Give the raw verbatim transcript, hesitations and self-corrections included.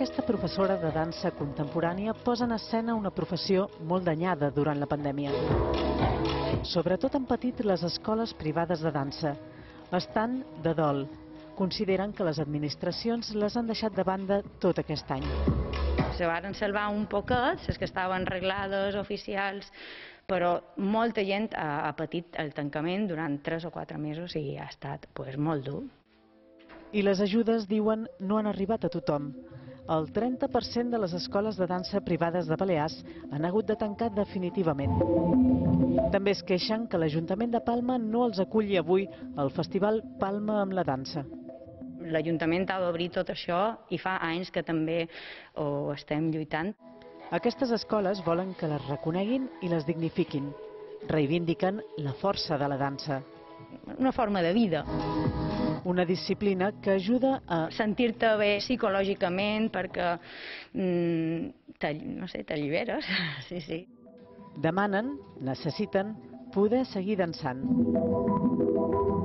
Aquesta professora de dansa contemporània posa en escena una professió molt danyada durant la pandèmia. Sobretot han patit les escoles privades de dansa. Estan de dol. Consideren que les administracions les han deixat de banda tot aquest any. Se van salvar un poquet, les que estaven reglades, oficials, però molta gent ha, ha patit el tancament durant tres o quatre mesos i ha estat pues, molt dur. I les ajudes, diuen, no han arribat a tothom. El trenta per cent de les escoles de dansa privades de Balears han hagut de tancar definitivament. També es queixen que l'Ajuntament de Palma no els aculli avui al Festival Palma amb la dansa. L'Ajuntament ha d'obrir tot això i fa anys que també ho estem lluitant. Aquestes escoles volen que les reconeguin i les dignifiquin. Reivindiquen la força de la dansa. Una forma de vida. Una disciplina que ajuda a sentir-te bé psicològicament perquè mm, no sé, t'alliberes. Sí, sí. Demanen, necessiten, poder seguir dansant.